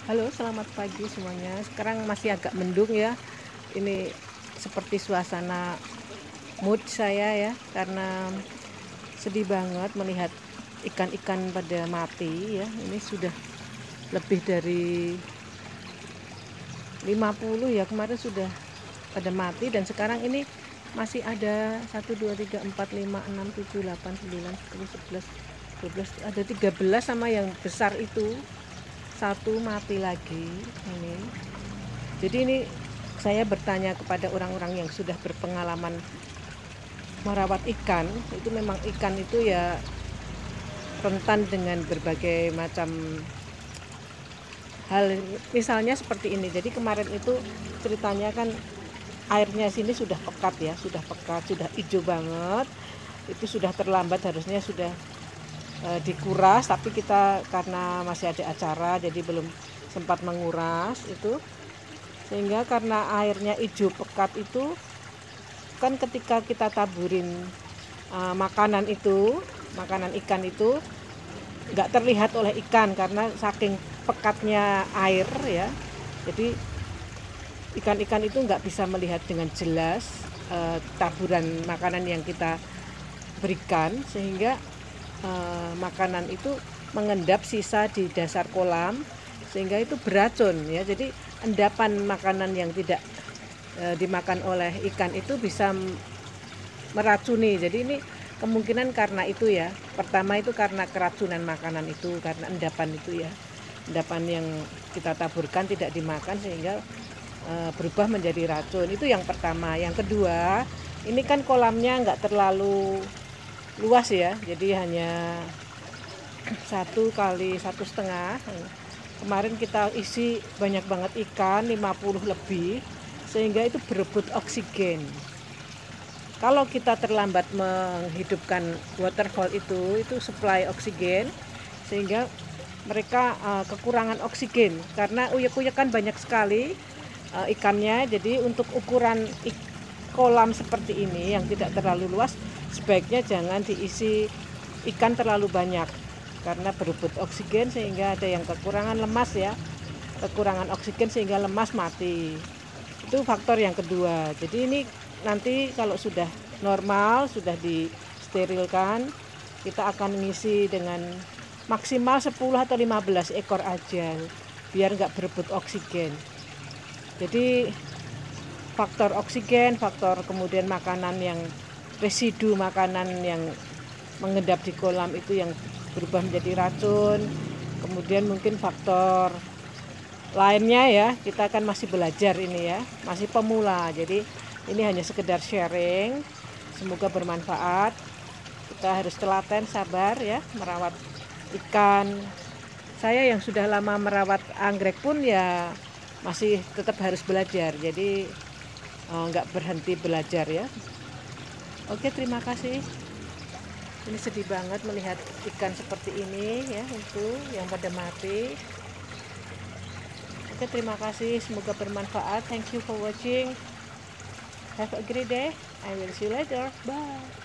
Halo, selamat pagi semuanya. Sekarang masih agak mendung ya. Ini seperti suasana mood saya ya, karena sedih banget melihat ikan-ikan pada mati ya. Ini sudah lebih dari 50 ya, kemarin sudah pada mati dan sekarang ini masih ada 1, 2, 3, 4, 5, 6, 7, 8, 9, 10, 11, 12, ada 13 sama yang besar itu satu mati lagi ini. Jadi ini saya bertanya kepada orang-orang yang sudah berpengalaman merawat ikan, itu memang ikan itu ya rentan dengan berbagai macam hal, misalnya seperti ini. Jadi kemarin itu ceritanya kan airnya sini sudah pekat ya, sudah hijau banget. Itu sudah terlambat, harusnya sudah dikuras, tapi kita karena masih ada acara jadi belum sempat menguras itu, sehingga karena airnya hijau pekat itu kan ketika kita taburin makanan ikan itu nggak terlihat oleh ikan karena saking pekatnya air ya. Jadi ikan-ikan itu nggak bisa melihat dengan jelas taburan makanan yang kita berikan, sehingga makanan itu mengendap sisa di dasar kolam sehingga itu beracun ya. Jadi endapan makanan yang tidak dimakan oleh ikan itu bisa meracuni. Jadi ini kemungkinan karena itu ya. Pertama itu karena keracunan makanan itu, karena endapan itu ya. Endapan yang kita taburkan tidak dimakan sehingga berubah menjadi racun. Itu yang pertama. Yang kedua, ini kan kolamnya nggak terlalu luas ya, jadi hanya 1 kali 1,5. Kemarin kita isi banyak banget ikan, 50 lebih, sehingga itu berebut oksigen. Kalau kita terlambat menghidupkan waterfall itu supply oksigen, sehingga mereka kekurangan oksigen karena uyek-uyek kan banyak sekali ikannya. Jadi untuk ukuran kolam seperti ini yang tidak terlalu luas, sebaiknya jangan diisi ikan terlalu banyak karena berebut oksigen sehingga ada yang kekurangan lemas ya, kekurangan oksigen sehingga lemas mati. Itu faktor yang kedua. Jadi ini nanti kalau sudah normal, sudah disterilkan, kita akan mengisi dengan maksimal 10 atau 15 ekor aja biar nggak berebut oksigen. Jadi faktor oksigen, faktor kemudian makanan yang residu makanan yang mengendap di kolam itu yang berubah menjadi racun, kemudian mungkin faktor lainnya ya, kita akan masih belajar ini ya, masih pemula. Jadi ini hanya sekedar sharing, semoga bermanfaat. Kita harus telaten, sabar ya merawat ikan. Saya yang sudah lama merawat anggrek pun ya masih tetap harus belajar, jadi nggak berhenti belajar ya. Oke, terima kasih. Ini sedih banget melihat ikan seperti ini ya, itu yang pada mati. Oke, terima kasih, semoga bermanfaat. Thank you for watching. Have a great day. I will see you later. Bye.